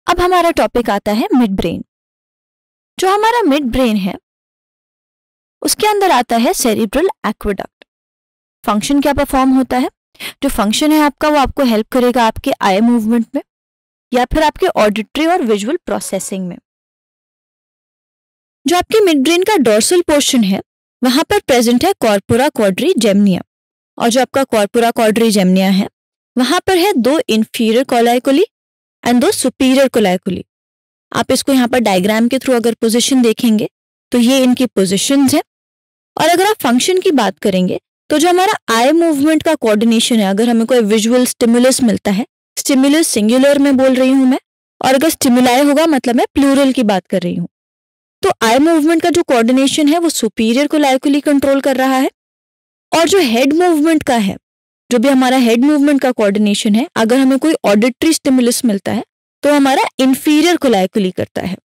अब हमारा टॉपिक आता है मिड ब्रेन। जो हमारा मिड ब्रेन है उसके अंदर आता है सेरिब्रल एक्वेडक्ट। फंक्शन क्या परफॉर्म होता है? जो फंक्शन है आपका वो आपको हेल्प करेगा आपके आई मूवमेंट में या फिर आपके ऑडिटरी और विजुअल प्रोसेसिंग में। जो आपके मिड ब्रेन का डोर्सल पोर्शन है वहां पर प्रेजेंट है कॉर्पोरा क्वाड्रिजेमिनिया, और जो आपका कॉर्पोरा क्वाड्रिजेमिनिया है वहां पर है दो इंफीरियर कोलाइकुली एंड दो सुपीरियर कोलाइकुली। आप इसको यहाँ पर डायग्राम के थ्रू अगर पोजीशन देखेंगे तो ये इनकी पोजीशंस है। और अगर आप फंक्शन की बात करेंगे तो जो हमारा आई मूवमेंट का कोऑर्डिनेशन है, अगर हमें कोई विजुअल स्टिमुलस मिलता है, स्टिमुलस सिंगुलर में बोल रही हूं मैं, और अगर स्टिमुलाई होगा मतलब मैं प्लूरल की बात कर रही हूं, तो आई मूवमेंट का जो कोऑर्डिनेशन है वो सुपीरियर कोलाइकुली कंट्रोल कर रहा है। और जो हेड मूवमेंट का है, जो भी हमारा हेड मूवमेंट का कोऑर्डिनेशन है, अगर हमें कोई ऑडिटरी स्टिमुलस मिलता है तो हमारा इंफीरियर कोलाइकुली करता है।